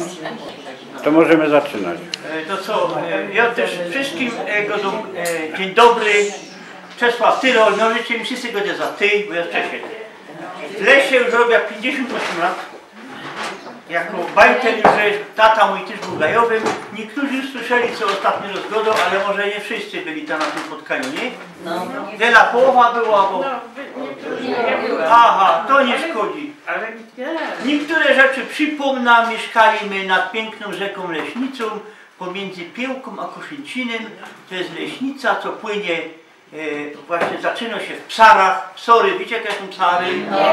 To możemy zaczynać. To co, ja też wszystkim dzień dobry. Czesław Tyrol, no życie mi wszyscy godzę za ty, bo ja wcześniej. W lesie już robię 58 lat. Jako bajtel już, że tata mój też był gajowym. Niektórzy już słyszeli co ostatnio rozgodą, ale może nie wszyscy byli tam na tym spotkaniu, nie? No. Wiela połowa była, bo... Aha, to nie szkodzi. Niektóre rzeczy przypomnę, mieszkaliśmy nad piękną rzeką Leśnicą, pomiędzy Piełką a Koszęcinem. To jest leśnica, co płynie, właśnie zaczyna się w Psarach. Psory, wiecie jakie są Psary?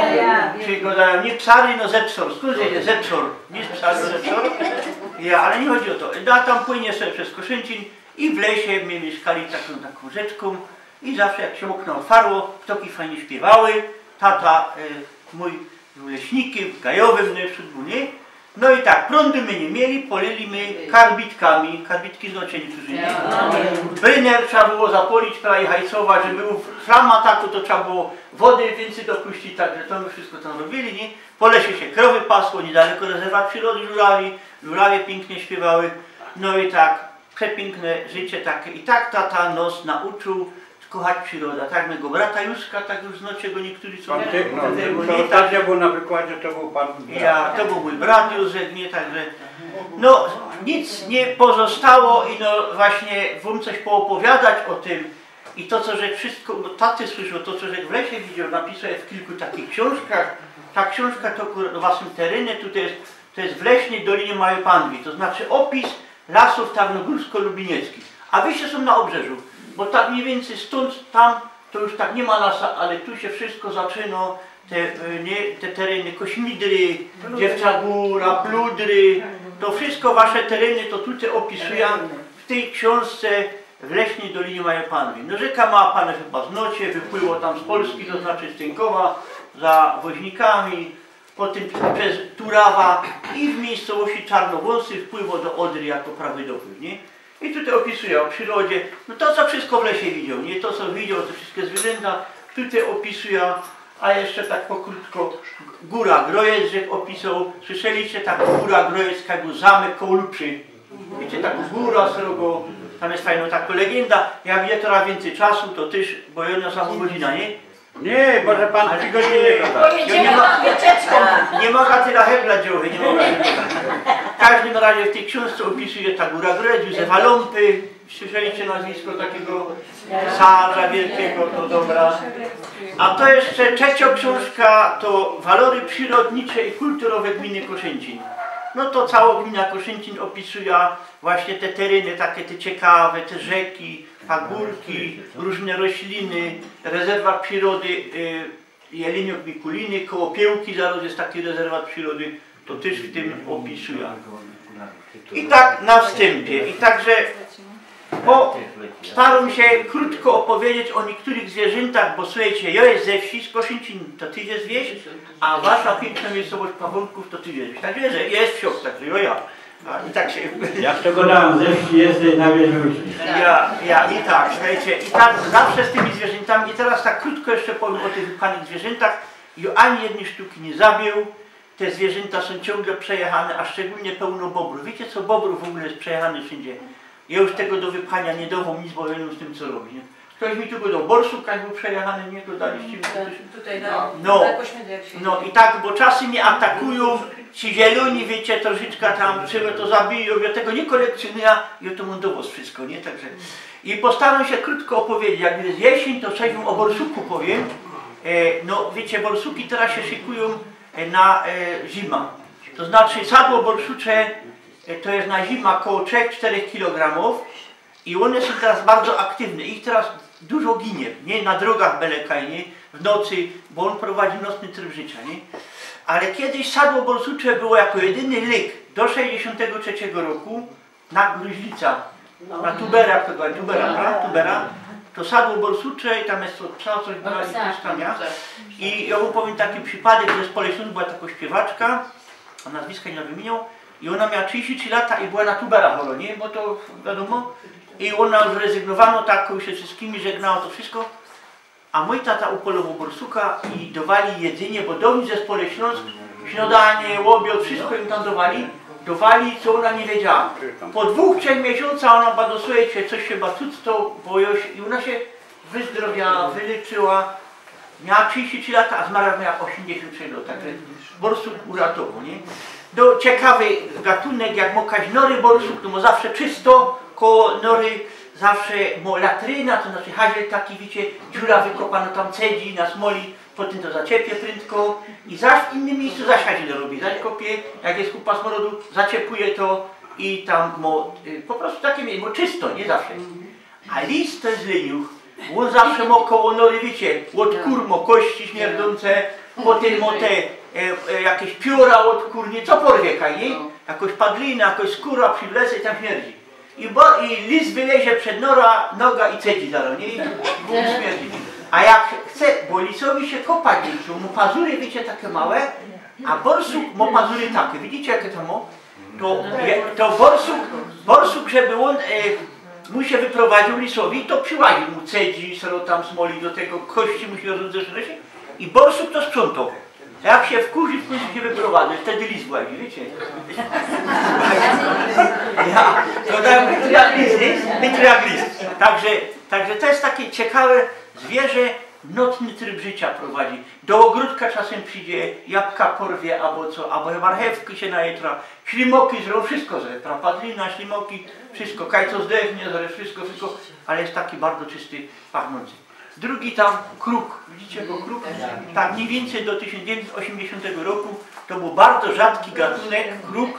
Nie Psary, no Zepsor. Skąd jest Zepsor? Nie jest Psary, Zepsor? Ja, ale nie chodzi o to. Tam płynie sobie przez Koszęcin i w lesie my mieszkali taką rzeczką i zawsze jak się okno otwarło, ptoki fajnie śpiewały. Tata mój był leśnikiem, gajowym, no i wśród mnie. No i tak, prądu my nie mieli, poliliśmy karbitkami. Karbitki znaczy niektórzy nie. Bryner trzeba było zapolić, prawie hajcowa, żeby był flama taku, to trzeba było wody więcej dopuścić, także to my wszystko tam robili, nie? Po lesie się krowy pasło, niedaleko rezerwat przyrody żurawie pięknie śpiewały. No i tak, przepiękne życie takie. I tak tata nos nauczył kochać przyrodę. Tak mego brata Józka, tak już znacie go niektórzy co tak, bo na wykładzie to był pan brat. Ja, to był mój brat Józek, nie, także no nic nie pozostało i no właśnie wam coś poopowiadać o tym i to co żech wszystko, bo taty słyszał, to co żech w lesie widział, napisał w kilku takich książkach. Ta książka to do waszym terenie, to jest w Leśnej Dolinie Majopandwi, to znaczy opis lasów tarnogórsko-lubienieckich, a wyście są na obrzeżu. Bo tak mniej więcej stąd, tam, to już tak nie ma lasa, ale tu się wszystko zaczyna, te tereny Kośmidry, Dziewcza Góra, Pludry, to wszystko wasze tereny, to tutaj opisuję w tej książce w Leśnej Dolinie Majopandwi. No rzeka ma pane chyba znocie, wypłyło tam z Polski, to znaczy z Tynkowa, za Woźnikami, potem przez Turawa i w miejscowości Czarnowąsy wpłyło do Odry jako prawy dopływ, nie? I tutaj opisuję o przyrodzie, no to co wszystko w lesie widział, nie to co widział, te wszystkie zwierzęta, tutaj opisuję, a jeszcze tak pokrótko Góra Grojec, że opisał, słyszeliście tak Góra Grojecka, był zamek koło Lupszy, wiecie, tak góra srogo, tam jest fajna taka legenda, jak wie teraz więcej czasu, to też, bo jedna sama godzina, nie? Nie, może pan 3 godziny nie mogę tyle hebla dzioły, nie mogę. W każdym razie w tej książce opisuje ta Góra Grojec, Józefa Ląpy. Słyszeliście nazwisko takiego pisarza wielkiego, to dobra. A to jeszcze trzecia książka, to Walory przyrodnicze i kulturowe gminy Koszęcin. No to cała gmina Koszęcin opisuje właśnie te tereny, takie te ciekawe, te rzeki, pagórki, różne rośliny, rezerwat przyrody Jeleniok Mikuliny, koło Piełki zaraz jest taki rezerwat przyrody, to też w tym opisuję. I tak na wstępie. I także staram się krótko opowiedzieć o niektórych zwierzętach, bo słuchajcie, ja jest ze wsi, z Koszęcin, to ty jest wieś, a wasza piękna miejscowość Pawłonków to ty jest wieś. Także jest wsiok, także ja. I tak się... Ja z tego dałem, ze wsi jesteś na wieś ludzi. I tak, słuchajcie, i tak zawsze z tymi zwierzętami, i teraz tak krótko jeszcze powiem o tych wypanych zwierzętach. I ani jednej sztuki nie zabił, te zwierzęta są ciągle przejechane, a szczególnie pełno bobrów. Wiecie co, bobrów w ogóle jest przejechany wszędzie. Ja już tego do wypchania nie dawam nic, bo ja wiem z tym co robić. Nie? Ktoś mi tu go dał, borsuk jak był przejechany, nie? To daliście mi tutaj no i tak, bo czasy mnie atakują, ci zieloni, wiecie, troszeczkę tam, trzeba to zabiją, ja tego nie kolekcjonuję, ja to mam dowóz wszystko, nie? Także... I postaram się krótko opowiedzieć, jak jest jesień, to coś o borsuku powiem. No wiecie, borsuki teraz się szykują na zima. To znaczy sadło borsucze to jest na zima około 3-4 kg i one są teraz bardzo aktywne. Ich teraz dużo ginie, nie? Na drogach belekaj, nie? W nocy, bo on prowadzi nocny tryb życia, nie? Ale kiedyś sadło borsucze było jako jedyny lek do 1963 roku na gruźlica, na tubera, jak to była, tubera, to sadło borsucze i tam jest od psa coś brali puszczania. I ja mu powiem taki przypadek, że z Poleśnicy była taka śpiewaczka, a nazwiska nie wymieniał, i ona miała 33 lata i była na tubera chora, nie? Bo to wiadomo. I ona już rezygnowano, tak już się wszystkimi żegnała to wszystko. A mój tata upolował borsuka i dawali jedzenie, bo do nich ze Poleśnicy śniadanie, łobiot, wszystko im tam dawali. dowali, co ona nie wiedziała. Po 2-3 miesiącach ona bardzo słuchajcie, coś się batucto, i ona się wyzdrowiała, wyleczyła. Miała 33 lata, a zmarła miała 83 lat, także borsuk uratował, nie? Ciekawy gatunek, jak mokać nory borsuk, to ma zawsze czysto, koło nory zawsze ma latryna, to znaczy haziel taki, wiecie, dziura wykopana tam cedzi, na smoli, potem to zaczepie prędko i zaś w innym miejscu zaś haziel robi, zaś kopie, jak jest kupa smorodu, zaczepuje to i tam po prostu takie miejsce, bo czysto, nie zawsze. A lis to jest leniuch, on zawsze ma koło nory, wiecie, od kur ma kości śmierdzące, potem ma te jakieś pióra od kur, nie co porwie, nie? Jakoś padlina, jakoś skóra przywlece i tam śmierdzi. I lis wylezie przed noga i cedzi zaraz, nie? I śmierdzi. A jak chce, bo lisowi się kopać nie mu pazury, wiecie, takie małe, a borsuk ma pazury takie, widzicie jakie to ma? To borsuk, żeby on mu się wyprowadził lisowi, to przyłaził mu cedzi, sero tam smoli do tego, kości mu się rozeszły i borsuk to sprzątał. Jak się wkurzy, w końcu się wyprowadzi, wtedy lis łazi, wiecie? Ja, to tak byt jak lis. Także to jest takie ciekawe zwierzę, nocny tryb życia prowadzi. Do ogródka czasem przyjdzie, jabłka porwie, albo marchewki się najetra, ślimoki zrobią, wszystko zre, padlina, ślimoki, wszystko, kajco zdechnie, wszystko, ale jest taki bardzo czysty, pachnący. Drugi tam kruk, widzicie go kruk? Tak mniej więcej do 1980 roku to był bardzo rzadki gatunek kruk.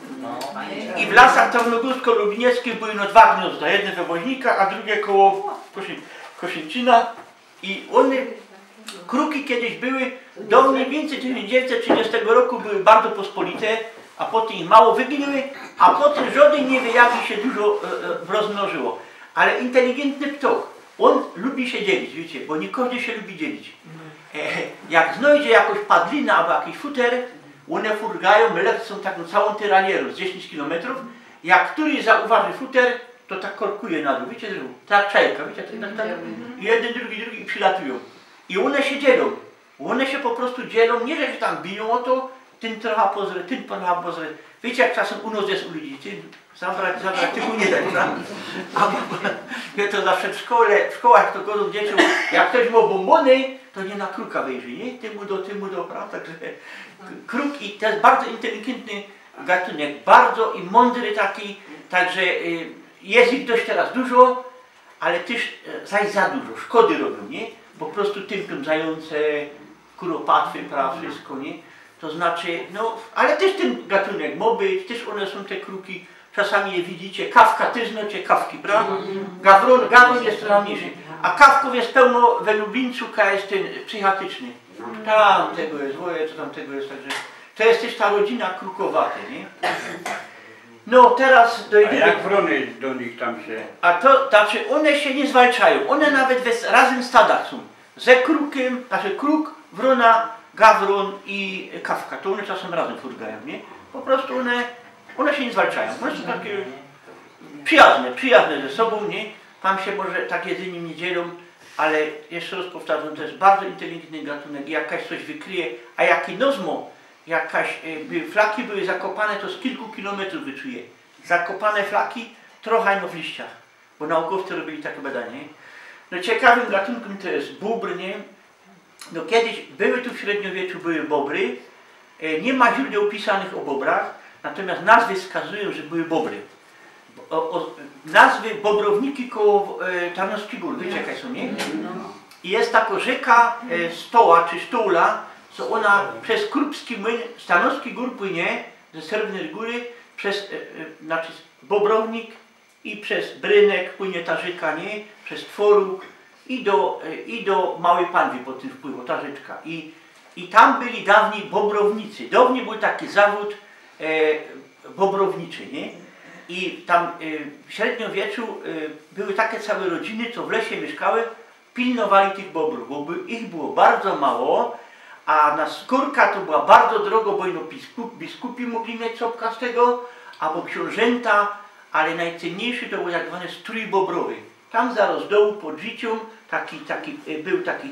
I w lasach tarnogórsko-lubnieckich były 2 gniazda, jedne we Woźnika, a drugie koło Koszęcina. I one, kruki kiedyś były, do mniej więcej 1930 roku były bardzo pospolite, a potem ich mało wyginęły, a potem żaden nie wie jak się dużo rozmnożyło. Ale inteligentny ptok, on lubi się dzielić, wiecie, bo nie każdy się lubi dzielić. Jak znajdzie jakąś padlinę albo jakiś futer, one furgają, lecą taką całą tyralierą z 10 km. Jak któryś zauważy futer, to tak korkuje na dół, wiecie, tak czajka, wiecie, tak, jeden, drugi i przylatują. I one się dzielą. One się po prostu dzielą, nie że się tam biją o to, ten trochę pozre, ten trochę pozre. Wiecie, jak czasem u nas jest u ludzi, zabrać, tylko nie dać, prawda? Ja to zawsze w szkołach to godzą dzieciom, jak ktoś ma bombony, to nie na kruka wejrzy, nie? Tymu do, prawda? Także kruk i to jest bardzo inteligentny gatunek, bardzo i mądry taki, także jest ich dość teraz dużo, ale też zaś za dużo, szkody robią, nie? Po prostu tympią zające, kuropatwy, wszystko, nie? To znaczy, no, ale też ten gatunek ma być, też one są te kruki, czasami je widzicie, kawka też znacie kawki, prawda? Gawron jest trochę mniejszy, a kawków jest pełno we Lublińcu, jest ten psychiatryczny. Tam tego jest, woje, co tam tego jest, także to jest też ta rodzina krukowate, nie? No teraz dojdziemy. A jak wrony do nich tam się... A to znaczy one się nie zwalczają, one nawet razem w stadach są. Ze krukiem, znaczy kruk, wrona, gawron i kawka, to one czasem razem furgają, nie? Po prostu one się nie zwalczają, one są takie przyjazne ze sobą, nie? Tam się może tak jedzenie nie dzielą, ale jeszcze raz powtarzam, to jest bardzo inteligentny gatunek, jakaś coś wykryje, a jaki nozmo, flaki były zakopane, to z kilku kilometrów wyczuje. Zakopane flaki, trochę w liściach, bo naukowcy robili takie badanie. No ciekawym gatunkiem to jest bóbr, nie? No kiedyś były tu w średniowieczu, były bobry, nie ma źródeł pisanych o bobrach, natomiast nazwy wskazują, że były bobry. Nazwy Bobrowniki koło Tarnowskich Gór, wiecie jakie są, nie? I jest taka rzeka Stoła czy Sztoula, co ona przez Krupski Młyn z Tarnowskich Gór płynie, ze Srebrnej Góry, przez znaczy Bobrownik i przez Brynek płynie ta rzeka, nie? Przez Tworuk i do Małej Panwy pod tym wpływu, ta rzeczka. I tam byli dawni bobrownicy. Dawniej był taki zawód bobrowniczy, nie? I tam w średniowieczu były takie całe rodziny, co w lesie mieszkały, pilnowali tych bobrów, bo ich było bardzo mało, a na skórka to była bardzo drogo, bo ino biskupi mogli mieć czopka z tego, albo książęta, ale najcenniejszy to był tak zwany strój bobrowy. Tam zaraz dołu pod życiu był taki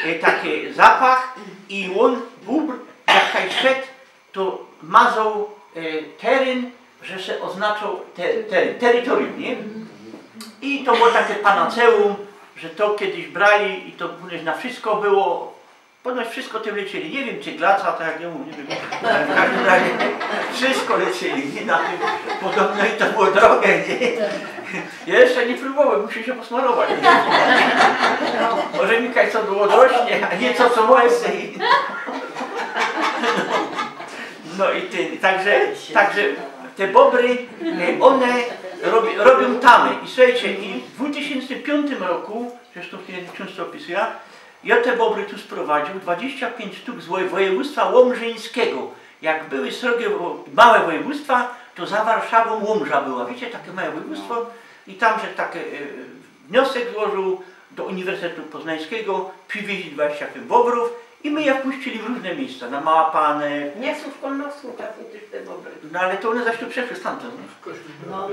zapach i on, bóbr, jak kaj szedł, to mazał teren, że się oznaczał terytorium, nie? I to było takie panaceum, że to kiedyś brali i to na wszystko było, ponoć wszystko tym lecieli. Nie wiem, czy glaca, tak jak ja mówię, nie wiem, ale w każdym razie wszystko lecieli, nie? Na tym podobno i to było drogie, nie? Ja jeszcze nie próbowałem, muszę się posmarować. Może mi co było rośnie, a nie co łezę. No i także te bobry, one robią tamy. I słuchajcie, i w 2005 roku, zresztą w tej książce opisuję, ja te bobry tu sprowadził, 25 sztuk z województwa łomżyńskiego. Jak były srogie małe województwa, to za Warszawą Łomża była. Wiecie, takie małe województwo i tam, że taki wniosek złożył do Uniwersytetu Poznańskiego, przywieźli 25 bobrów i my je wpuścili w różne miejsca, na Małapane. Nie są w Konowsku czasem też te bobry. No ale to one zaś tu przeszły stamtąd. No.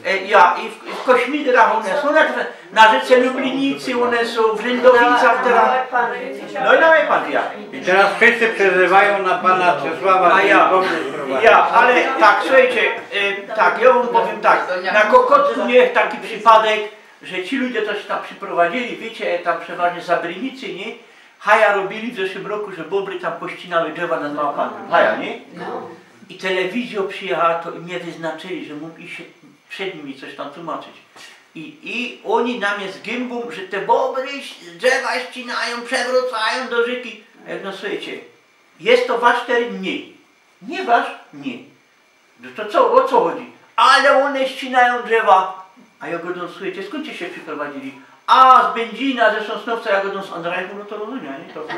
I w Kośmidrach one są, na rzece Lublinicy one są, w Rzędowicach teraz. No i na Łajpan, ja. I teraz wszyscy przezywają na pana Czesława. A ale tak, słuchajcie, tak, ja wam powiem tak, na Kokotku miałem taki przypadek, że ci ludzie coś tam przyprowadzili, wiecie, tam przeważnie Zabrynicy, nie? Haja robili w zeszłym roku, że bobry tam pościnały drzewa nad Małapanem. Haja, nie? I telewizja przyjechała, to mnie wyznaczyli, że mógł iść przed nimi coś tam tłumaczyć. I oni na mnie z gębą, że te bobry drzewa ścinają, przewracają do rzeki. A jak no słuchajcie, jest to wasz teren? Nie. Nie wasz? Nie. No to co, o co chodzi? Ale one ścinają drzewa. A ja go no słuchajcie, skąd się przyprowadzili? A z Będzina, ze Sosnowca, ja go z Andrajku, no to rozumiem, nie? To...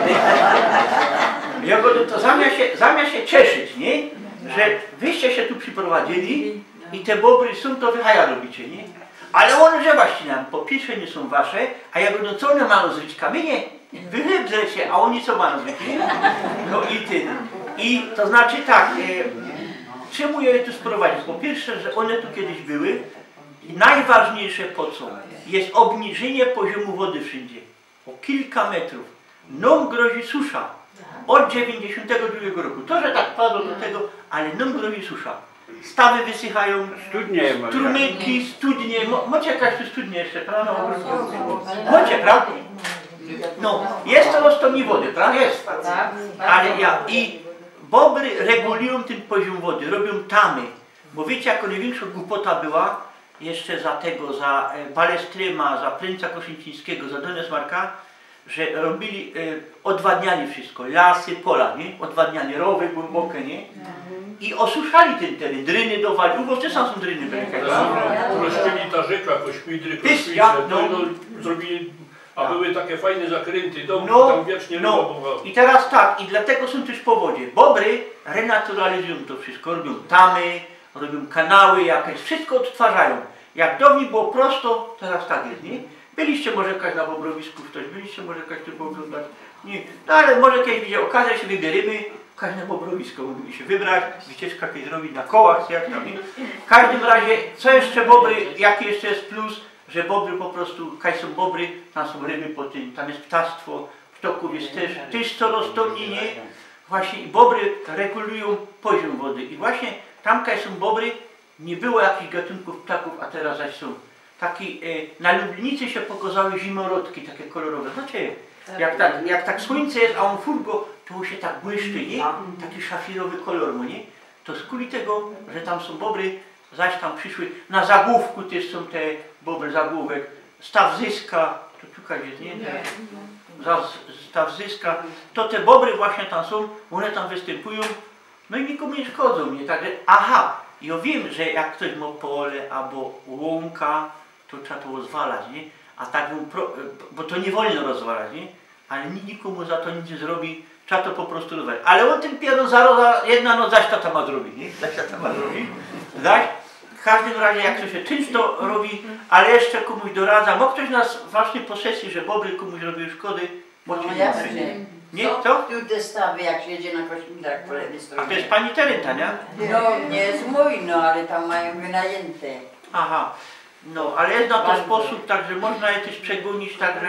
Ja go to zamiast się cieszyć, nie? Że wyście się tu przyprowadzili i te bobry są, to wy haja robicie, nie? Ale one drzewa ścinają, po pierwsze nie są wasze, a ja go no co one mają zrobić? Kamienie? Wychybzę się, a oni co mają zrobić? No i ty. I to znaczy tak, czemu ja je tu sprowadzić? Po pierwsze, że one tu kiedyś były. I najważniejsze po co? Jest obniżenie poziomu wody wszędzie. O kilka metrów. Nam grozi susza. Od 92 roku. To, że tak padło do tego, ale nam grozi susza. Stawy wysychają, Studnie strumyki, studnie. Macie jakaś tu studnie jeszcze, prawda? Macie, prawda? No, jest to roztomni wody, prawda? Jest. Ale i bobry regulują ten poziom wody, robią tamy. Bo wiecie, jako największa głupota była, jeszcze za tego, za Balestryma, za Prynca Koszyńczyńskiego, za Donesmarka, że robili, odwadniali wszystko, lasy, pola, nie? Odwadniali, rowy głębokie, nie? I osuszali ten teren, dryny dowali, uwolcie sam są dryny. Prościli ta rzeka, Kośmidry, zrobili, a były takie fajne zakręty, tam wiecznie ryba. I teraz tak, i dlatego są też powodzie. Bobry renaturalizują to wszystko, robią tamy, robią kanały jakieś, wszystko odtwarzają. Jak dawniej było prosto, teraz tak jest, nie? Byliście może jakaś na Bobrowisku, ktoś, byliście może jakaś tu pooglądać? Nie. No ale może kiedyś będzie okazja, się wybierzemy, każde Bobrowisko możemy się wybrać, wycieczka jakieś zrobić na kołach, jak tam, nie? W każdym razie, co jeszcze bobry, jaki jeszcze jest plus, że bobry po prostu, kaj są bobry, tam są ryby po tym, tam jest ptactwo, ptoków jest też co roztomni, nie? Właśnie bobry regulują poziom wody i właśnie tam, kaj są bobry, nie było jakichś gatunków ptaków, a teraz zaś są. Taki, na Lublinicy się pokazały zimorodki, takie kolorowe. Znacie, jak tak słońce jest, a on furgo, to się tak błyszczy, nie? Taki szafirowy kolor, no nie? To z kuli tego, że tam są bobry, zaś tam przyszły. Na Zagłówku też są te bobry, Zagłówek. Staw Zyska, to tutaj jest, nie? Staw Zyska. To te bobry właśnie tam są, one tam występują, no i nikomu nie szkodzą, nie? Także, aha, ja wiem, że jak ktoś ma pole albo łąka, to trzeba to rozwalać, nie? A tak, bo to nie wolno rozwalać, nie? Ale nikomu za to nic nie zrobi, trzeba to po prostu rozwalać. Ale on tym pierdol jedna noc zaś tata ma zrobić, nie? Zaś tata ma zrobić. Zaś, w każdym razie jak to się często robi, ale jeszcze komuś doradza, bo ktoś nas właśnie posesji, że bobry komuś robiły szkody, bo No jasne. nie? Co? Tu te stawy, jak się jedzie na Kośmidrach po lewej stronie. A to jest pani Terenta, nie? No, nie jest mój, no, ale tam mają wynajęte. Aha, no, ale jest na to sposób, także można je też przegonić, także...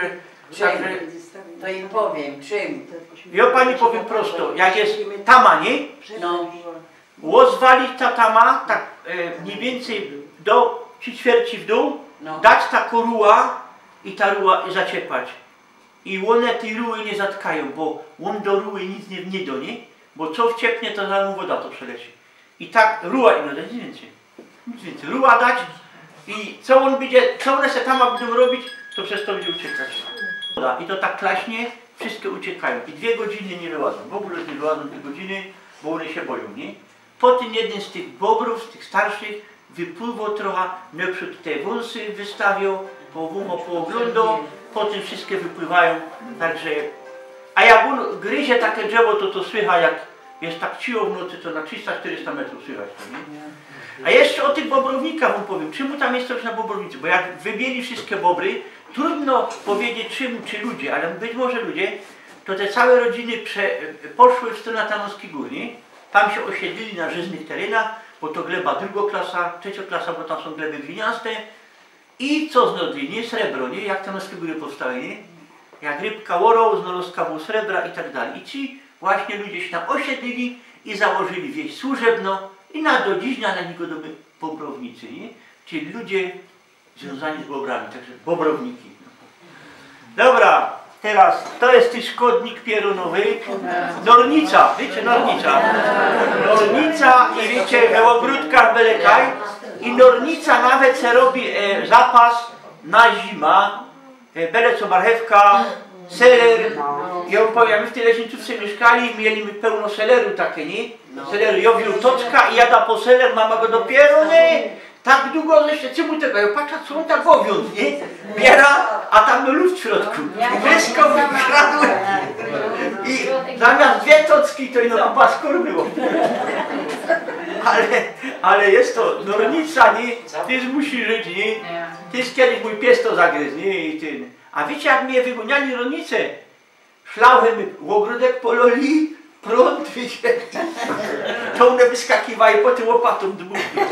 To im powiem, czym. Ja pani powiem prosto, jak jest tama, nie? No. Łozwalić tatama, tak mniej więcej do 3/4 w dół, dać taką ruła i ta ruła zaciepać. I one tej ruły nie zatkają, bo on do ruły nic nie do, nie? Bo co wciepnie, to za mu woda to przeleci. I tak ruła i nic więcej. Nic więcej. Ruła dać i co on będzie, co one se tam będą robić, to przez to będzie uciekać. I to tak klaśnie, wszystkie uciekają. I 2 godziny nie wyłażą. W ogóle nie wyłażą 2 godziny, bo one się boją, nie? Potem jeden z tych bobrów, z tych starszych, wypływał trochę, naprzód te wąsy wystawiał, pooglądał, potem wszystkie wypływają, także... A jak on gryzie takie drzewo, to słychać, jak jest tak cicho w nocy, to na 300-400 metrów słychać to, nie? A jeszcze o tych bobrownikach wam powiem, czemu tam jest coś na bobrownicy, bo jak wybieli wszystkie bobry, trudno powiedzieć czemu, czy ludzie, ale być może ludzie, to te całe rodziny poszły w stronę Tarnowskich Gór, nie? Tam się osiedlili na żyznych terenach, bo to gleba drugoklasa, trzecioklasa, bo tam są gleby gliniaste. I co znodli, nie? Srebro, nie? Jak Tarnowskie Góry powstały, nie? Jak rybka łorą, znalazł kawał srebra i tak dalej. I ci właśnie ludzie się tam osiedlili i założyli wieś służebną i do dziś na niego domy bobrownicy, nie? Czyli ludzie związani z bobrami, także bobrowniki. Dobra, teraz to jest ten szkodnik pierunowy. Nornica, wiecie, nornica. Nornica i wiecie, w ogródkach belekaj. I nornica nawet se robi zapas na zima. Bele co marchewka, seler. Ja wam powiem, my w tej leśniczówce mieszkali, mieliśmy pełno seleru takie, nie? Seleru, jowił toczka i jada po seler, mama go dopiero, nie? Tak długo, że jeszcze czemu tego? Ja patrzę, co on tak owiąz, nie? Biera, a tam lód w środku. Wszystko wykradł. I zamiast 2 tocki, to ino kupa skór było. Ale jest to nornica, nie? Tyż musi żyć, nie? Tyż kiedyś mój pies to zagryzł, nie? I ten. A wiecie, jak mnie wygoniali rolnice? Szlauchem w ogródek pololi, prąd, wiecie? To one wyskakiwały po tym łopatą dmuchnić.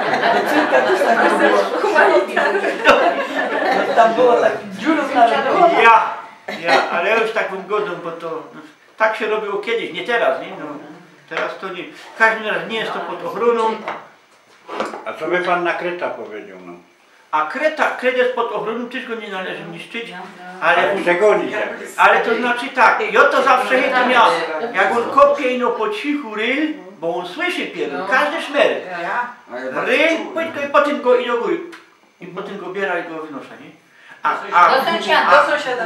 Tam było takich dziurów nawet. Ale ja już tak bym godą, bo to tak się robiło kiedyś, nie teraz, nie? No, teraz to nie. W każdym razie nie jest to pod ochroną. A co by pan na Kreta powiedział, no? A kret jest pod ochroną, też go nie należy niszczyć, ale to znaczy tak, ja to zawsze to miał. Jak on kopie no po cichu ryl, bo on słyszy pierun, każdy szmer. Ryl, i potem go i do góry. I potem go biera i go wynosza, nie? Do sąsiada.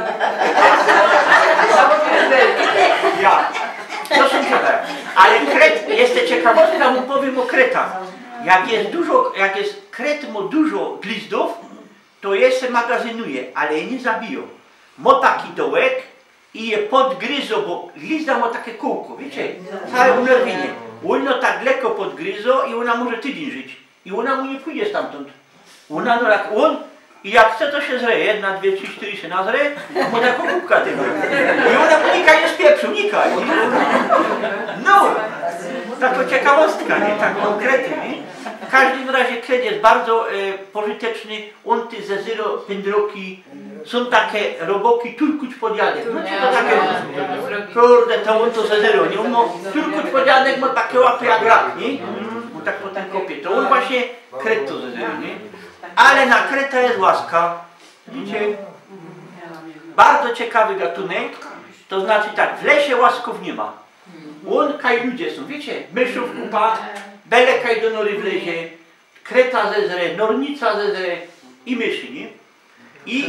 Do sąsiada. Ale kret, jeszcze ciekawostka, mu powiem o kretach. Jak jest kret ma dużo glizdów, to je se magazynuje, ale je nie zabiją. Ma taki dołek i je podgryzą, bo glizda ma takie kółko, wiecie? Całe unerwienie. Ono tak lekko podgryzą i ona może tydzień żyć. I ona mu nie pójdzie stamtąd. Ona no jak on, i jak chce to się zre, 1, 2, 3, 4 się nazre, ma taką kubka tego. I ona unika nie z pieprzu, unika. No! Taka ciekawostka, nie? Tak konkretnie, nie? W każdym razie kret jest bardzo pożyteczny, on ty ze zero pędroki, są takie roboki turkuć podjadek. No co to takie? Kurde, to on to ze zero, nie? On ma turkuć podjadek, ma takie łapy jak rak, nie? Bo tak potem kopie. To on właśnie kret to ze zero, nie? Ale na kreta jest łaska. Widzicie? Bardzo ciekawy gatunek. To znaczy tak, w lesie łasków nie ma. Łąka i ludzie są, wiecie? Myszów kupa, belekaj do nory wlezie, kreta ze zre, nornica ze zre i myszy, nie? I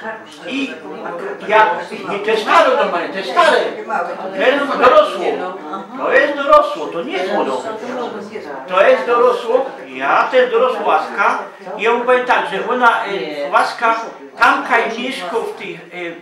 to jest stare normalnie, to jest stare. To jest dorosło. To jest dorosło, to nie jest młodo. To jest dorosło, to jest dorosła łaska. I ja powiem tak, że ona, łaska, tam kaj mieszkał w tych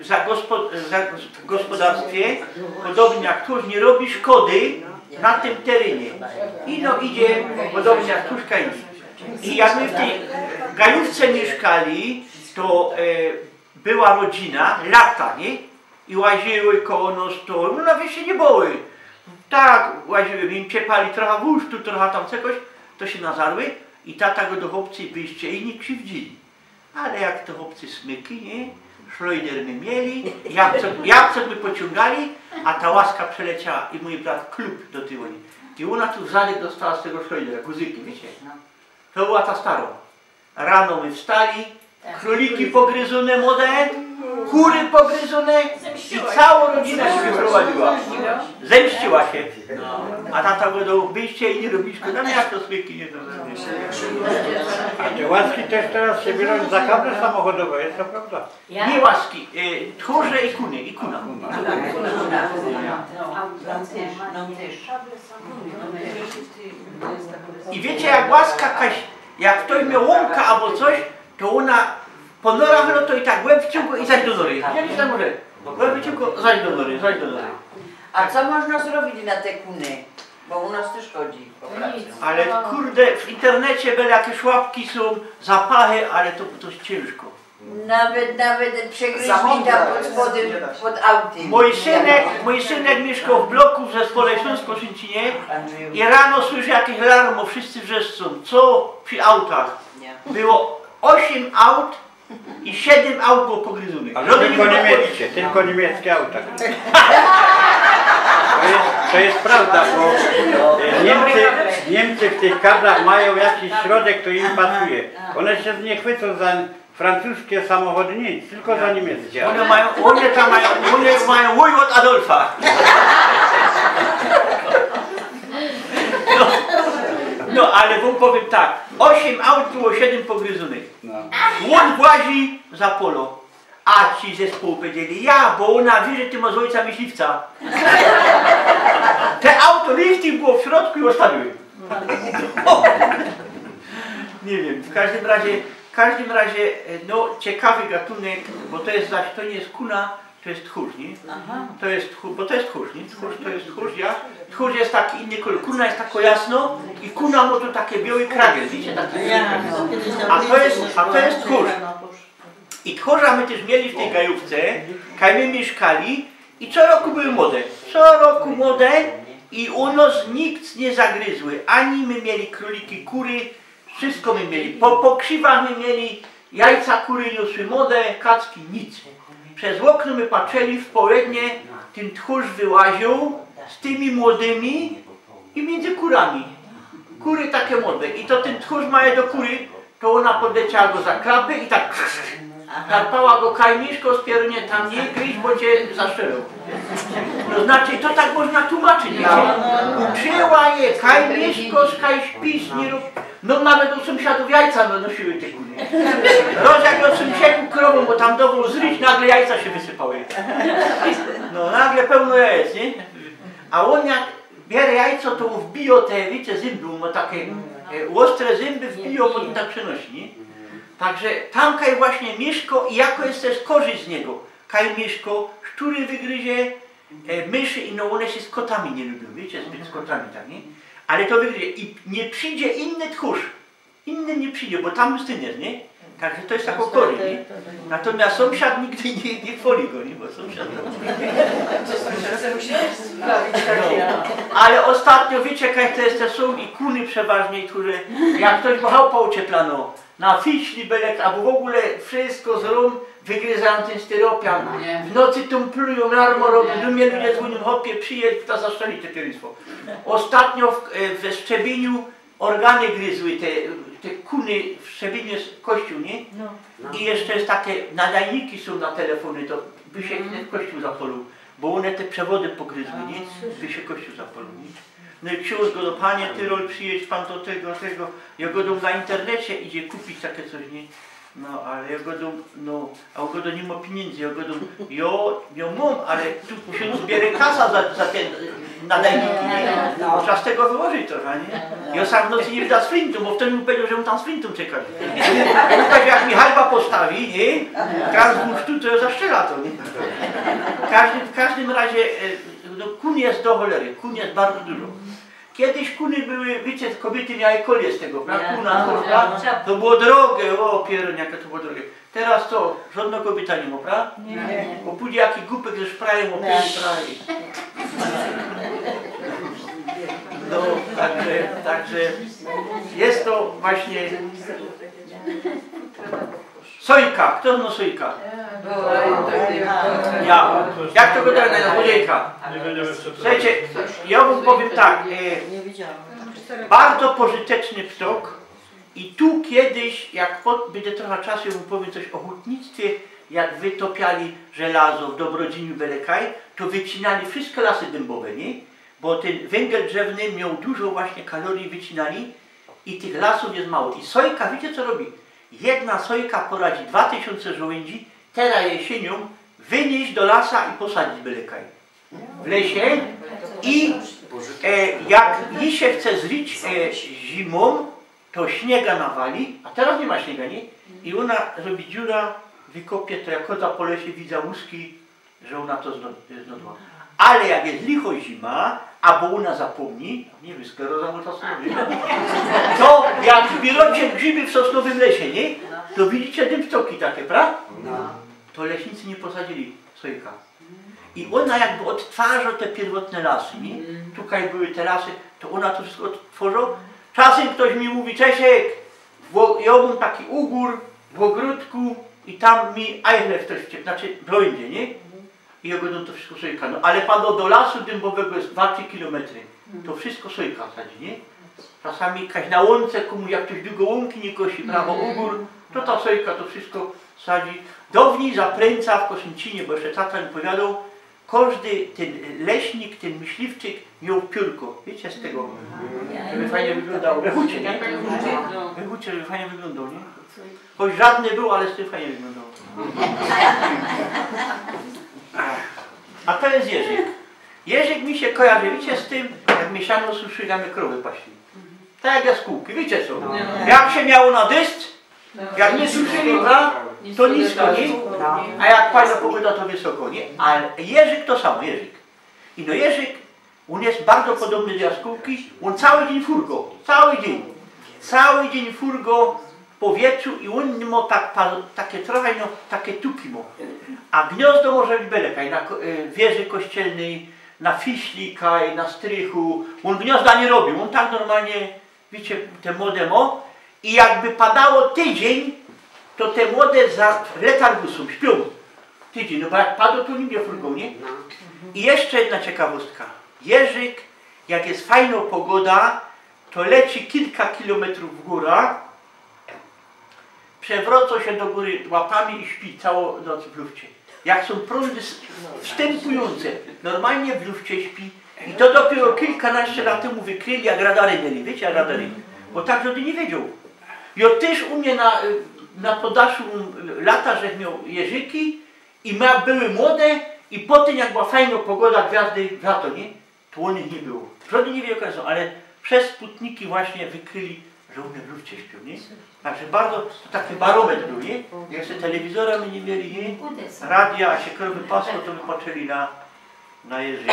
w gospodarstwie, podobnie jak tuż nie robi szkody na tym terenie. I no idzie, podobnie jak tuż kaj. I jak my w tej gajówce mieszkali, to była rodzina, lata, nie? I łaziły koło nas to, no nawet się nie boły. Tak, łaziły, im ciepali trochę wóz, tu trochę tam czegoś, to się nazarły i tata go do chłopcy wyjście i nie krzywdzili. ale jak to chłopcy smyki, nie? Szlojder my mieli, jak my pociągali, a ta łaska przeleciała i mój brat klub do tyłu. I ona tu w zadek dostała z tego szlojdera, guzyki, wiecie? To była ta stara. Rano my wstali, króliki pogryzone młode, kury pogryzone i całą rodzinę się wyprowadziła. Zemściła się. A tata go wyjście i nie robisz, no jak to smyki nie to. A te łaski też teraz się biorą za kable samochodowe, jest to prawda? Nie łaski, tchórze i kuny, i kuna. I wiecie, jak łaska jakaś, jak ktoś miał łąka albo coś, to ona po norach, no to i tak łeb w ciągu i zaś do nory. Nie tam może. Łeb w ciągu, zaś do nory, zaś do nory. A co można zrobić na te kuny? Bo u nas też chodzi po pracy. Ale kurde, w internecie były jakieś łapki są, zapachy, ale to jest ciężko. Nawet przegryźli tam pod spodem, pod autem. Mój synek mieszkał w bloku w zespole Śląsko-Szczycinie i rano słyszy jakieś larmo, wszyscy wrzeszczą, co przy autach. Było 8 aut i 7 aut było pogryzionych. Ale tylko niemieckie auta. To jest prawda, bo Niemcy w tych kablach mają jakiś środek, to im pasuje. One się nie chwycą za francuskie samochody, nic, tylko za niemieckie. One mają łój od Adolfa. No ale wam powiem tak, 8 aut było 7 pogryzionych. Łódź łazi za polo. A ci zespół powiedzieli, ja, bo ona wie, że ty masz ojca myśliwca. Te auto lifting było w środku i ostawiły. Nie wiem, w każdym razie, no ciekawy gatunek, bo to jest zaś, to nie jest kuna, to jest tchórz, nie? To jest tchórz, bo to jest tchórz, nie? Tchórz to jest tchórz, ja? Tchórz jest taki inny kolor, kuna jest tako jasno i kuna ma tu takie białe kragiel, widzicie? A to jest tchórz. I tchórza my też mieli w tej gajówce, kaj my mieszkali i co roku były młode. Co roku młode i u nas nikt nie zagryzły. Ani my mieli króliki, kury, wszystko my mieli. Po krzywach my mieli, jajca kury niosły młode, kacki, nic. Przez okno my patrzyli w południe, ten tchórz wyłaził z tymi młodymi i między kurami. Kury takie młode. I to ten tchórz ma je do kury, to ona podleciała go za klapy i tak karpała go kajmiszko, spiernie tam nie gryź, bo cię zaszczelą. To znaczy, to tak można tłumaczyć, wiecie? Uczyła je kajmiszko, skaj śpis, nie rób... No nawet od sąsiadów jajca nosiły te kury. Jak od sąsiadów krową, bo tam dowół zryć, nagle jajca się wysypały. No nagle pełno jajec, nie? A on jak bierze jajco, to wbijo te, wiecie, zęby, ma takie ostre zęby, wbijo, potem tak przenosi, nie? Także tam kaj właśnie mieszko i jako jest też korzyść z niego. Kaj mieszko, szczury wygryzie, myszy i no one się z kotami nie lubią, wiecie, zbyt z kotami tak, nie? Ale to wygryzie i nie przyjdzie inny tchórz, inny nie przyjdzie, bo tam pustyniarz, nie? Także to jest taką korzyść, nie? Natomiast sąsiad nigdy nie twoli go, nie? Bo sąsiad... Ale ostatnio, wiecie, kaj te są i kuny przeważnie, które jak ktoś chałupę ocieplano, na fiśli belek, albo w ogóle wszystko z rum, wygryzają ten styropian. W nocy tą plują, larmo robią, do mnie ludzie dzwonią, hopie, przyjedź, to zaszczeli te pierństwo. Ostatnio we Szczebieniu organy gryzły, te kuny w Szczebinie z kościół, nie? I jeszcze jest takie, nadajniki są na telefony, to by się w kościół zapoluł, bo one te przewody pogryzły, nie? By się kościół zapoluł, nie? No i ksiądz go do panie Tyrol, przyjedź pan do tego. Ja go na internecie idzie kupić takie coś, nie? No ale ja go no, a go nie ma pieniędzy, ja mam, ale tu ksiądz bierze kasa za te nadajniki, nie? Trzeba z tego wyłożyć trochę, nie? Ja sam w nocy nie wyda swintu, bo wtedy mu powiedział, że on tam swintą czeka. Ja mu powiedział, jak mi halba postawi, nie? Kran z musztu, to ja zaszczela to, nie? W każdym razie, no, kun jest do cholery, kun jest bardzo dużo. Kiedyś kuny były, wiecie, kobiety miały kolie z tego, kuna, to było drogie, o pierun, jakie to było drogie. Teraz to, żadna kobieta nie ma, prawda? Nie. Bo pójdzie jaki głupek ze szprajem, o pierun prawie. No, także jest to właśnie Sojka, kto zna sojka? Ja. Jak to go tak na złodziejka? Słuchajcie, ja wam powiem tak, bardzo pożyteczny ptok i tu kiedyś, jak będzie trochę czasu, ja wam powiem coś o hutnictwie, jak wytopiali żelazo w Dobrodziniu Belekaj, to wycinali wszystkie lasy dębowe, nie? Bo ten węgiel drzewny miał dużo właśnie kalorii, wycinali i tych lasów jest mało. I sojka, wiecie co robi? Jedna sojka poradzi 2000 żołędzi, teraz jesienią wynieść do lasa i posadzić Belekaj. W lesie i jak jej się chce zlić zimą, to śniega nawali, a teraz nie ma śniega, nie? I ona robi dziura, wykopie to, jak chodza po lesie, widza łuski, że ona to znodła. Ale jak jest licho zima, albo ona zapomni, nie wiem, skleroza mu to jak zbieracie grzyby w sosnowym lesie, nie? To widzicie dębcoki takie, prawda? To leśnicy nie posadzili sojka. I ona jakby odtwarza te pierwotne lasy, nie? Tutaj były te lasy, to ona to wszystko odtworzy. Czasem ktoś mi mówi, Czesiek, ja mam taki ugór w ogródku i tam mi ajchlew też wciekł, znaczy brońdzie, nie? I ja go to wszystko sojka. No ale padło do lasu dębowego jest 2-3 kilometry. To wszystko sojka sadzi, nie? Czasami jakaś na łące, komu jak ktoś długo łąki nie kosi, prawo ugór, to ta sojka to wszystko sadzi. Dawniej zapręca w Koszyncinie, bo jeszcze tata mi powiadał, każdy ten leśnik, ten myśliwczyk miał piórko. Wiecie z tego? Żeby fajnie wyglądało. We hucie, nie? We hucie, żeby fajnie wyglądało, nie? Choć żadne było, ale z tym fajnie wyglądało. A to jest jeżyk. Jeżyk mi się kojarzy, wiecie, z tym, jak mieszano suszyli, a my krowy paśli. Tak jak jaskółki, wiecie co? Jak się miało na dysc, jak nie suszyli, to nisko, nie? A jak fajna pogoda, to wysoko, nie? Ale jeżyk to samo, jeżyk. I no jeżyk, on jest bardzo podobny do jaskółki, on cały dzień furgo, cały dzień. Cały dzień furgo w powietrzu i on ma takie trochę, no, takie tuki ma. A gniazdo może być belekaj, na wieży kościelnej, na fiślikaj, na strychu. On gniazda nie robił, on tak normalnie, wiecie, te młode ma. I jakby padało tydzień, to te młode w letargu są, śpią. Tydzień, no bo jak padło, to nigdzie furgą, nie? I jeszcze jedna ciekawostka. Jeżyk, jak jest fajna pogoda, to leci kilka kilometrów w górę, przewraca się do góry łapami i śpi całą noc w lufcie. Jak są prądy wstępujące, normalnie w lufcie śpi. I to dopiero kilkanaście lat temu wykryli, jak radary mieli, wiecie, jak radary. Bo tak żaden nie wiedział. I też u mnie na Podaszu lata, że miał jeżyki i były młode i potem jak była fajna pogoda, gwiazdy w lato, nie? To one nie było. Żaden nie wiedział, ale przez Sputniki właśnie wykryli, że one w lufcie śpią, nie? Także bardzo, to taki barometr był, nie? Jak jeszcze telewizora my nie mieli, nie? Radia, a się krowy pasło, to my patrzyli na jeżyki.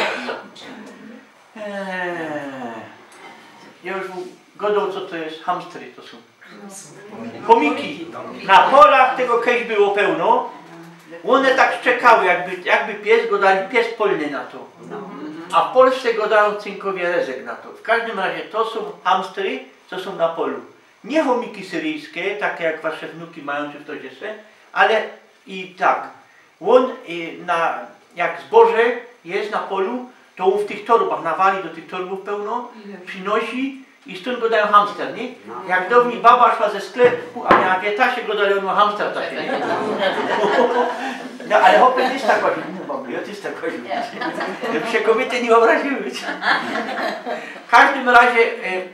Ja już godą, co to jest, hamstry to są. Chomiki. Na polach tego kiedyś było pełno. One tak szczekały, jakby pies, go dali pies polny na to. A w Polsce go dają cynkowie rezek na to. W każdym razie to są hamstry, co są na polu. Nie chomiki syryjskie, takie jak wasze wnuki mają, czy ktoś jeszcze, ale i tak. On jak zboże jest na polu, to on w tych torbach nawali do tych torbów pełno, przynosi i stąd go dają hamster, nie? Jak do mnie baba szła ze sklepu, a miała wietasie, go dają hamster takie, nie? No ale hopy ty jest tak właśnie, no babie, ty jest tak właśnie. Żeby się kobiety nie obraziły. W każdym razie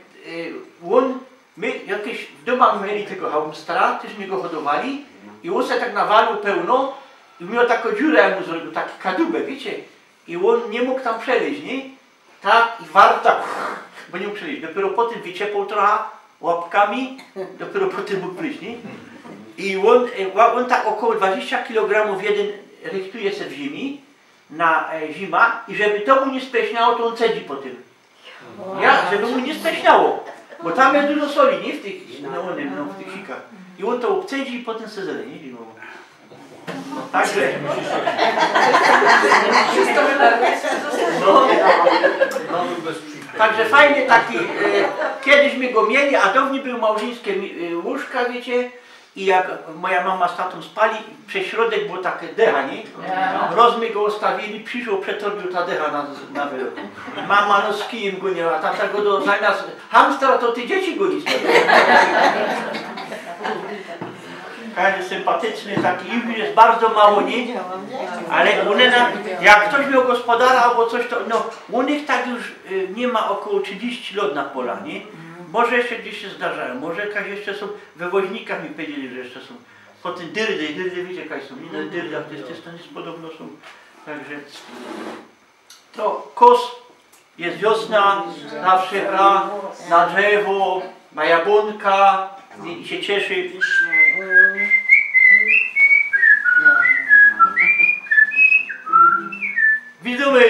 my jakieś w domach mieli tego hamstera, też mnie go hodowali i on się tak nawalił pełno i miał taką dziurę, jak mu zrobił, taki kadłubę, wiecie? I on nie mógł tam przeleźć, nie? Tak, i warta, bo nie mógł przeleźć. Dopiero potem wyciepał trochę łapkami, dopiero potem mógł przyjść, nie? I on tak około 20 kg jeden rychtuje się w ziemi, na zima i żeby to mu nie spleśniało, to on cedzi po tym. Żeby mu nie spleśniało. Bo tam jest dużo soli, nie? W tych, w tych sikach. I on to obcedzi i potem se zele, nie? Także... Także fajny taki, kiedyś my go mieli, a dawniej były małżeńskie łóżka, wiecie, I jak moja mama z tatą spali, przez środek było takie decha, nie? Rozmy go ostawili, przyszło, przetrobił ta decha na wyrok. Mama no z kijem goniła, tata go zamiast hamstera to ty dzieci goni. Każdy sympatyczny, taki im jest bardzo mało, nie? Ale jak ktoś miał gospodara albo coś, to no, u nich tak już nie ma około 30 lot na pola, nie? Może jeszcze gdzieś się zdarzają, może jakaś jeszcze są, we woźnikach mi powiedzieli, że jeszcze są. Potem dyrdy wiecie jakaś są, nie? Na dyrdach to jest podobno są. Także to kos jest wiosna, zawsze gra na drzewo, na jabłonka i się cieszy. Widzimy.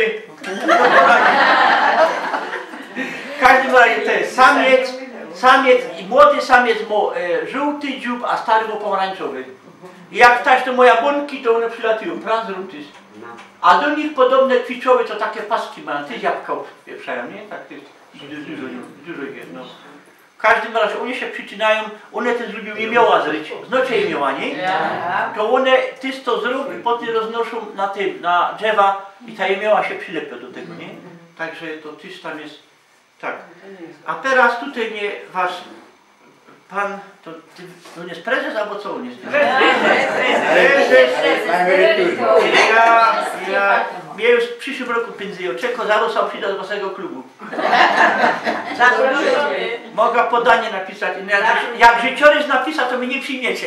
W każdym razie to jest samiec i młody samiec ma żółty dziób, a stary ma pomarańczowy. I jak ktoś to moja jabłonki, to one przylatują, prawda? A do nich podobne kwiczoły to takie paski mają, te jabłka wpieprzają, nie? Tak, dużo jest, no. W każdym razie one się przycinają, one też lubią jemioła zryć, znocie jemioła, nie? To one tyś to zrobią i potem roznoszą na drzewa i ta jemioła się przylepia do tego, nie? Także to tyś tam jest, tak. A teraz tutaj mnie wasz pan, to nie jest prezes albo co on jest? Ja już w przyszłym roku pędzę, czeko zarosał przyjdę do waszego klubu. Mogę podanie napisać. Jak życiorys napisał, to mnie nie przyjmiecie.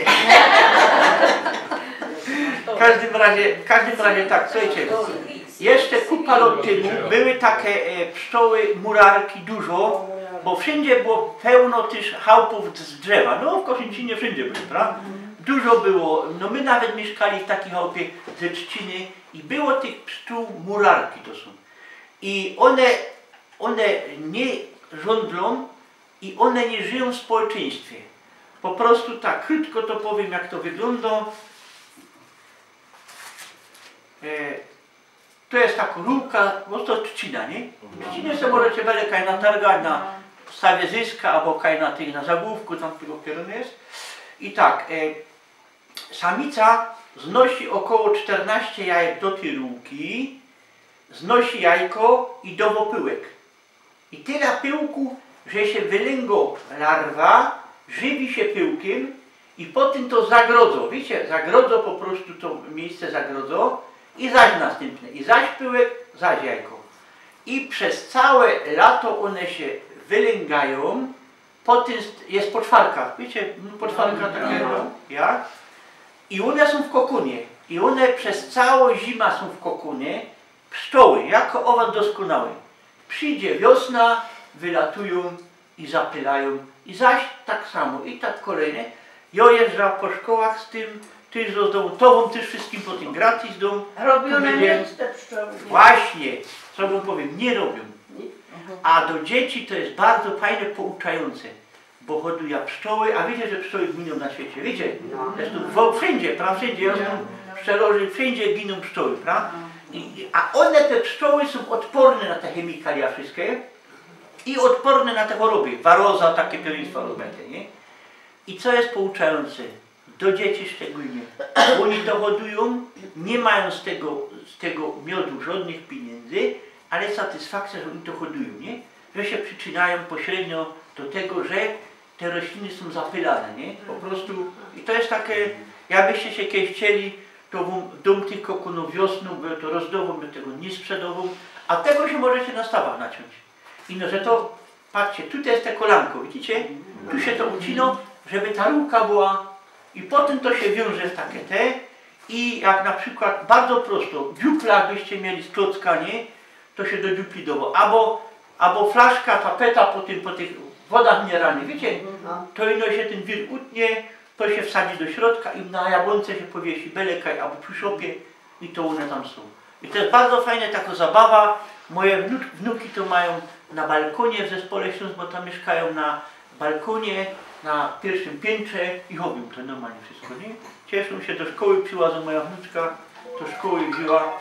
W każdym razie tak, słuchajcie. Jeszcze kupa lat temu były takie pszczoły, murarki dużo, bo wszędzie było pełno też chałupów z drzewa. No w Koszęcinie wszędzie były, prawda? Dużo było, no my nawet mieszkali w takiej chałupie ze trzciny i było tych pszczół murarki to są. I one nie żądlą i one nie żyją w społeczeństwie. Po prostu tak, krótko to powiem jak to wygląda. To jest taka rurka, bo to trzcina, nie? Trzciny sobie możecie wele kaj natargać na stawie zyska, albo kaj na zagłówku, tam tego kierunku jest. I tak, samica znosi około 14 jajek do tej rurki, znosi jajko i do pyłek. I tyle pyłku, że się wylęgo larwa, żywi się pyłkiem i potem to zagrodzą. Wiecie, zagrodzą po prostu to miejsce zagrodzą i zaś następne. I zaś pyłek, zaś jajko. I przez całe lato one się wylęgają. Potem jest poczwarka. Wiecie, poczwarka takiego jak? I one są w kokunie. I one przez całą zimę są w kokunie. Pszczoły, jako owad doskonały. Przyjdzie wiosna, wylatują i zapylają. I zaś tak samo. I tak kolejne. Ja jeżdżam po szkołach z tym, tyś z domu, to wam też wszystkim po tym gratis dom. Robią na miejsce te pszczoły. Właśnie, co wam powiem, nie robią. A do dzieci to jest bardzo fajne, pouczające. Bo hodują pszczoły, a wiecie, że pszczoły giną na świecie, wiecie? Zresztą wszędzie, prawda? Wszędzie, ja znam pszczelorzy, wszędzie giną pszczoły, prawda? A one, te pszczoły, są odporne na te chemikalia wszystkie i odporne na te choroby. Waroza, takie pierwieństwa rozmaite, nie? I co jest pouczające? Do dzieci szczególnie. Oni to hodują, nie mają z tego miodu żadnych pieniędzy, ale satysfakcja, że oni to hodują, nie? Że się przyczyniają pośrednio do tego, że te rośliny są zapylane, nie? Po prostu, i to jest takie, jakbyście się kiedyś chcieli, to dom tych kokonów wiosną, bo to rozdową, bo tego nie sprzedową, a tego się możecie na stawach naciąć. I no, że to, patrzcie, tutaj jest te kolanko, widzicie? Tu się to ucino, żeby ta rurka była i potem to się wiąże w takie te i jak na przykład, bardzo prosto, dziupla jakbyście mieli z klocka, nie? To się do dziupli dowo. Albo flaszka, tapeta po tych wodach mineralnych, wiecie? To ino się ten wir utnie, to się wsadzi do środka i na jabłonce się powiesi belekaj albo przy szopie i to one tam są. I to jest bardzo fajna taka zabawa. Moje wnuki to mają na balkonie w Zespole Śląsk, bo tam mieszkają na balkonie, na pierwszym piętrze i robią to normalnie wszystko, nie? Cieszą się, do szkoły przyłażą, moja wnuczka do szkoły wzięła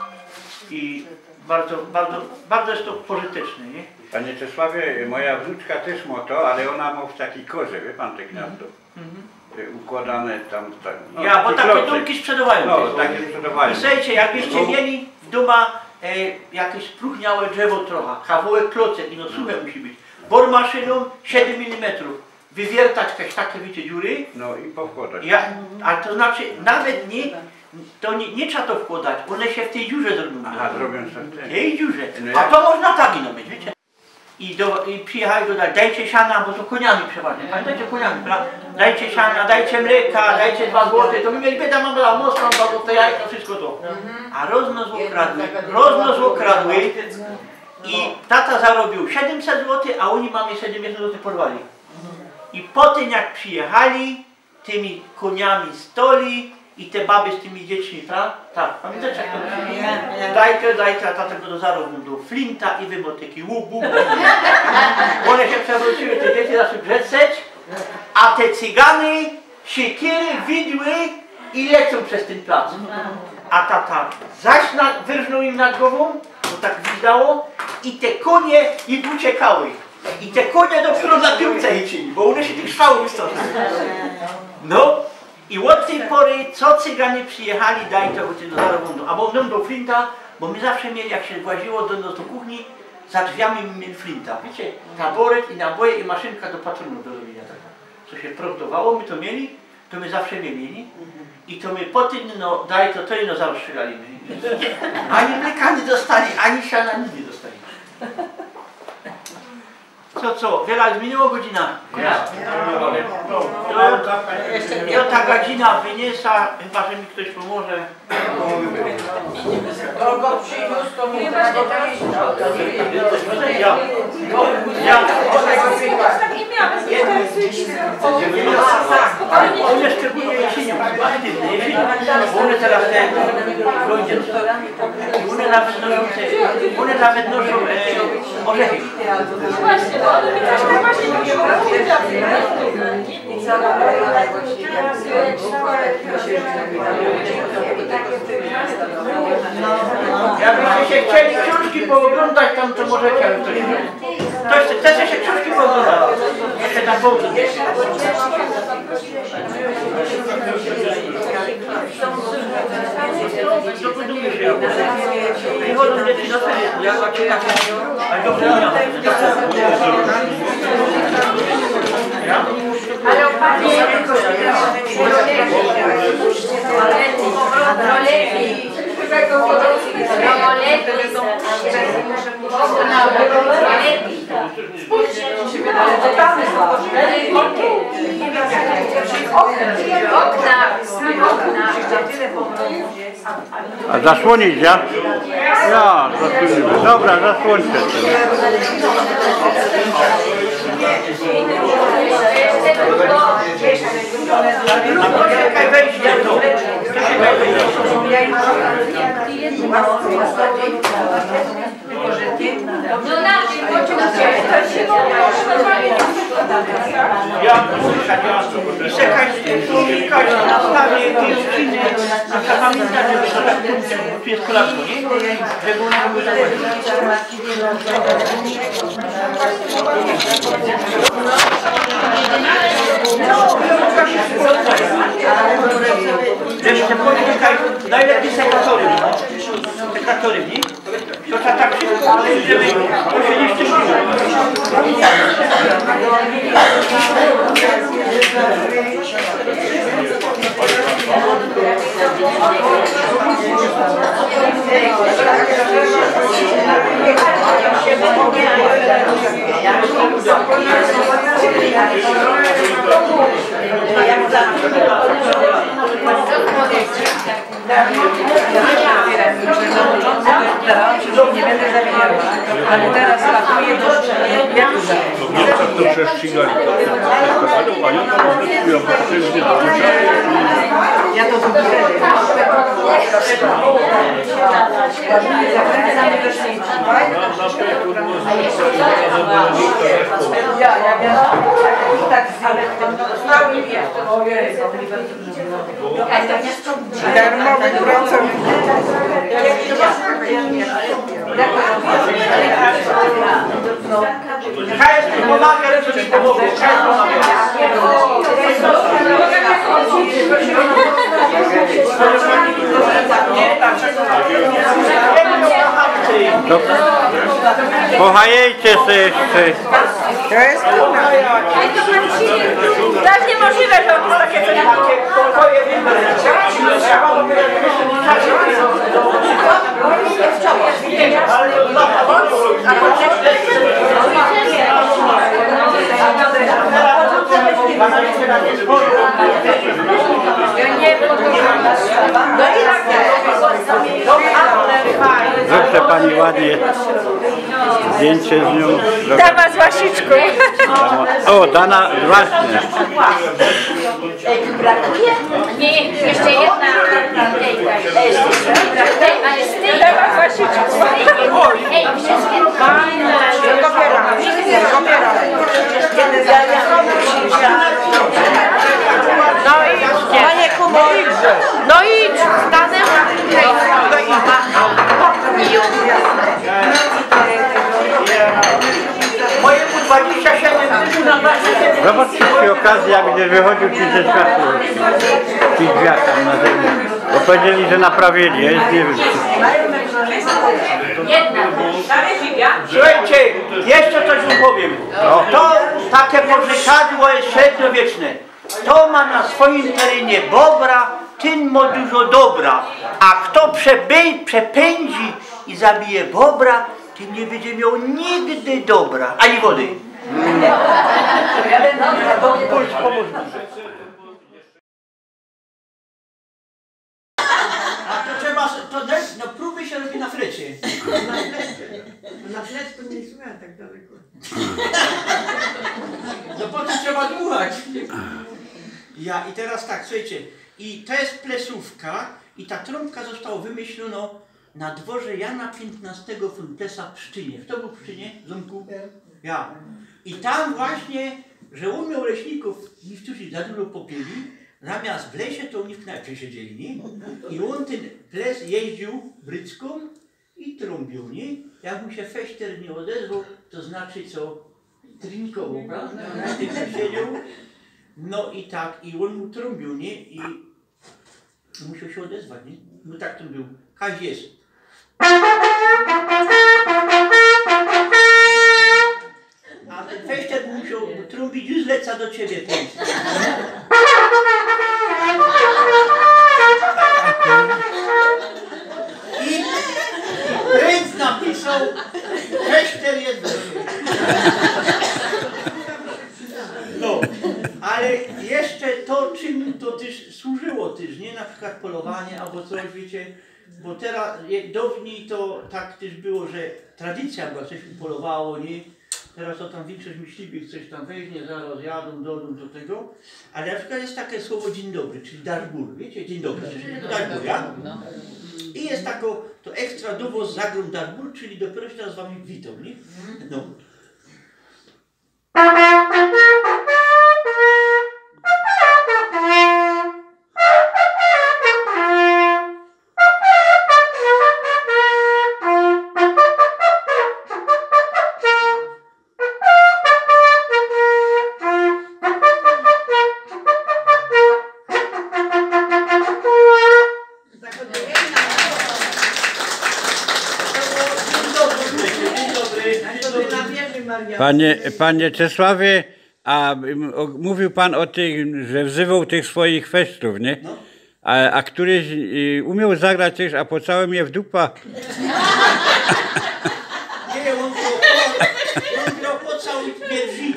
i bardzo jest to pożyteczne, nie? Panie Czesławie, moja wnuczka też ma to, ale ona ma w takiej korze, wie pan, te gniazdo. układane tam. No, Ja, bo takie klocek. domki sprzedawają. No, takie sprzedawają. I słuchajcie, jakbyście mieli w doma jakieś spróchniałe drzewo trochę, kawałek klocek i no suche musi być. Bor maszyną 7 mm. Wywiertać też takie wiecie dziury. No i powkładać. A to znaczy nawet nie trzeba to wkładać, one się w tej dziurze zrobią. Aha, zrobią sobie. W tej dziurze. A to można tak mieć, wiecie. I przyjechali do dajcie siana, bo to koniami przeważnie. Pamiętajcie koniami, prawda? Dajcie siana, dajcie mleka, dajcie 2 złote, to my mieli bieda, mam dała mocno, 2 złote jajka, wszystko to. A roznos okradły i tata zarobił 700 zł, a oni mamy 700 zł porwali. I po tym jak przyjechali, tymi koniami stoli i te baby z tymi dziećmi, prawda? Tak, pamiętacie jak to mówili? Dajcie, a tata go zarobił do flinta i wymotyki, łup. One się przewróciły, te dzieci zaczęły brzeczeć, a te cygany siekiery, widły i lecą przez ten plac. A tata zaś wyrżnął im nad głową, bo tak gwizdało, i te konie im uciekały. I te konie dopiero na tyłce liczyli, bo one się tych szwałów wystraszyły. No i od tej pory, co cyganie przyjechali, daj to do zarobundu. Albo do flinta, bo my zawsze mieli, jak się właziło do kuchni, za drzwiami mieli flinta. Wiecie, taboret i naboje i maszynka do patronu do robienia tego. Co się produktowało, my to mieli, to my zawsze mieli. I to my po tym, no daj to no zarozstrzelaliśmy. Ani mleka nie dostali, ani siana nic nie dostali. Co? Wiele zmieniło godzina? Ja ta godzina wyniesa, chyba że mi ktoś pomoże. Kogo przyniósł, to mu One szczególnie jesienią, bo one teraz one nawet noszą orzechy. Właśnie, bo one mi też tak właśnie noszą. Jakbyście się chcieli książki pooglądać tam, to możecie, ale ktoś chce się książki pooglądać. Jeszcze na południe. Wychodzą dzieci do ferii, ja tak ciekawe, ale do południa. Ale opadnie A zasłonić ja? Ja, zasłonimy. Dobra, zasłońcie. Poczekaj, wejdź na to. no na tym pociągnie, to się I szukać na stawie piłkiny, a pamiętać, że tu jest kolarstwo, nie? Żeby one były Jeszcze poczekaj, najlepiej sekatory, nie? To trzeba tak szybko, żeby to się nie szczyciło. Nie będę zabierała, ale teraz latuje do jak to za? W Niemczech to prześcigali a ja to rozdecyduję, bo to jest nie do Ja to wtedy. Tak, ale stały jeszcze. Ojej, darmowy pracownik. Hajs, pomagaj, co ci pomogę. Hajs, pomagaj. To pochajejcie się jeszcze. To jest Tak niemożliwe, że on takie coś Zróbcie pani ładnie zdjęcie z nią. Dama z Łasiczką. O, Dana, właśnie. Nie, jeszcze jedna. Ale z tej dama z Łasiczką. Ej, wszystkie fajne. No idźcie. Panie Kubo, no idź, stanę. Mojemu 27 na 27. Zobaczcie przy okazji, jak będzie wychodził ci ze światło w tych drzwiach tam na zewnątrz. Bo powiedzieli, że naprawieli, ja jest nie wiem. Słuchajcie, jeszcze coś wam powiem. To takie porzekadło jest średniowieczne. Kto ma na swoim terenie bobra, ten ma dużo dobra. A kto przepędzi i zabije bobra, ten nie będzie miał nigdy dobra, ani wody. A to trzeba, no próby się robi na flecie. Na flec to nie słucham tak daleko. No po co trzeba dmuchać? Ja i teraz tak, słuchajcie, i to jest plesówka i ta trąbka została wymyślona na dworze Jana XV Funtlesa w Pszczynie. Kto był w Pszczynie, Ząbku? Ja. I tam właśnie, że umiał leśników, niektórzy za dużo popili, zamiast w lesie to oni w knajpie siedzieli, nie? I on ten ples jeździł brycką i trąbił, nie? Jak mu się fechter nie odezwał, to znaczy co? Trinkował, prawda? Na tym siedział. No i tak, i on mu trąbił, nie? I musiał się odezwać, nie? No tak to był. Kaś jest. A ten fechter musiał trąbić, już leca do ciebie ten. I Rync napisał, fechter jest do ciebie. No, ale jeszcze to, czym to też służyło też, nie? Na przykład polowanie albo coś, wiecie, bo teraz, dawniej to tak też było, że tradycja była, coś polowało, nie? Teraz to tam większość myśliwych coś tam weźmie, zaraz jadą, dojdą do tego, ale na przykład jest takie słowo dzień dobry, czyli daszbur, wiecie, dzień dobry, daszbur, ja? I jest tako, to ekstra dowóz zagrom daszbur, czyli dopiero się z wami witał, nie? No. Panie Czesławie, a mówił pan o tych, że wzywał tych swoich festrów, nie? No. A któryś umiał zagrać też, a po całym je w dupa. Nie, on grał po całym żyć.